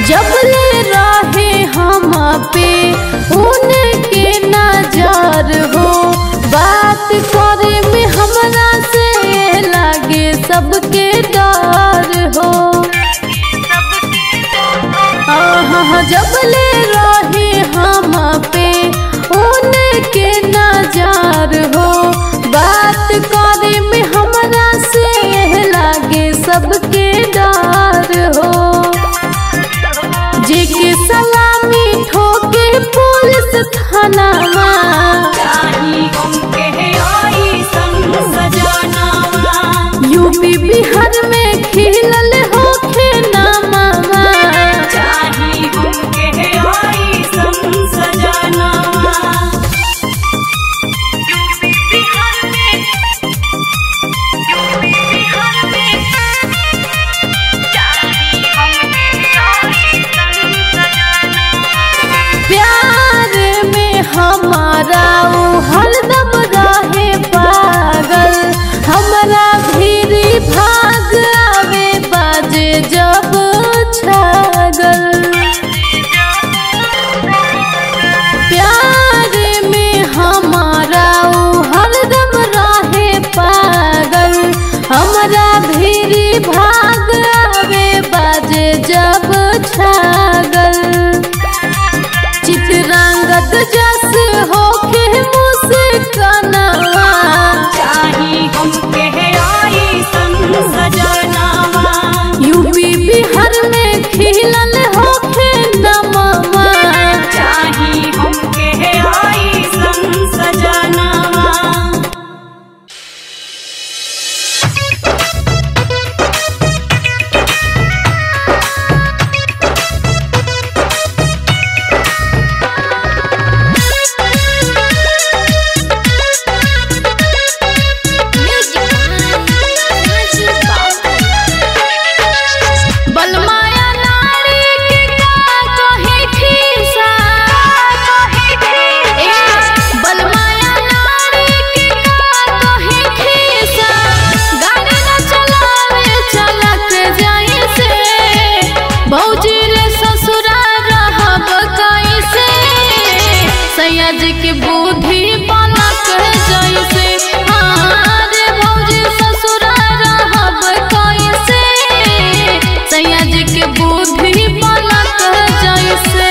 जब ले रहे हम पे उनके नजर हो, बात करे में हमरा से लागे सबके डर हो। जब ले रहे हम पे उनके नजर हो, बात करे में हमरा से लागे सबके डर हो। जेके सलामी ठोके पुलिस थाना यूपी बिहार में खिलल होखे नामा हमारा वो हरदम रहे पागल, हमरा भीरी भाग आवे बाजे जब छागल। प्यार में हमारा वो हरदम रहे पागल, हमरा भीरी भाग आवे बाजे जब छागल। चितरंगत जस होके मुस्कानावा यूपी बिहार में खिलल होके नमवा के बुद्धि बनक जैसे। हाँ रे भौजी ससुरा रहब कैसे, सयाज के बुद्धि बनक जैसे।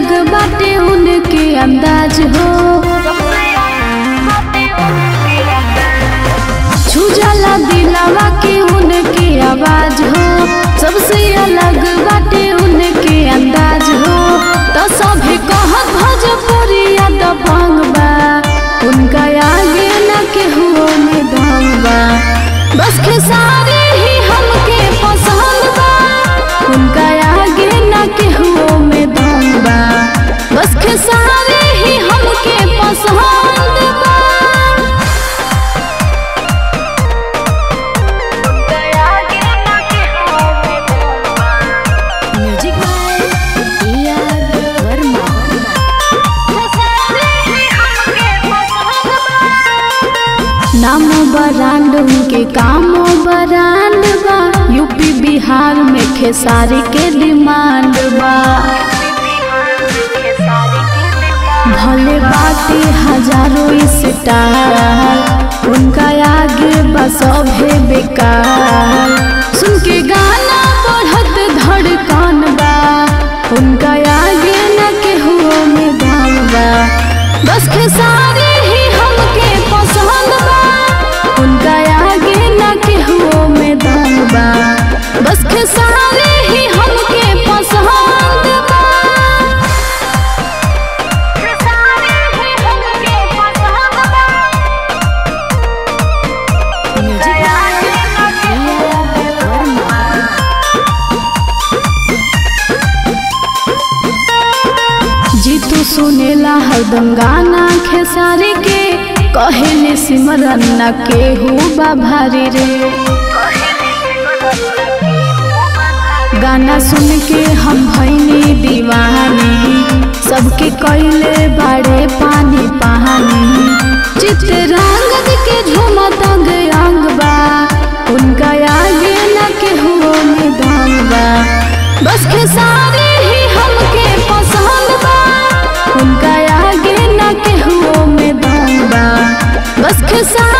अलग बाटे उनके अंदाज हो, छू जाला दिलावा के उनकी आवाज हो। सबसे अलग बाटे उनके अंदाज हो, तो सभी कहत भोजपुरिया दबंग बा। उनका आगे न केहू में दम बा, बस खेसारी ही हमके पसंद बा। उनका आगे न केहू में दम बा, बस खेसारी ही हमके पसंद बा। नाम बरांड उनके कामो बरांड बा, यूपी बिहार में खेसारी के डिमांड बा। भले बाटे हजारों स्टार, उनका आगे बस सभे बेकार। सुन के गाना बढ़त धड़कन बा, उनका आगे न केहू में दम बा, बस खेसारी ही हमके पसंद बा। उनका आगे न केहू में दम बा, बस खेसारी ही हमके पसंद बा। खेसारी ही हमके पसंद बा। जीतू सुनेला हरदम गाना खेसारी के, कहेले सिमरन न केहू बा भारी रे। गाना सुन के हम भइनी दीवानी, सबके कइले बाड़े पानी पानी। चित्ररंगद के झूमत अंग अंग बा, उनका आगे न केहू में दम बा, बस खेसारी ही हमके पसंद बा। उनका आगे न केहू में दम बा, बस खेसारी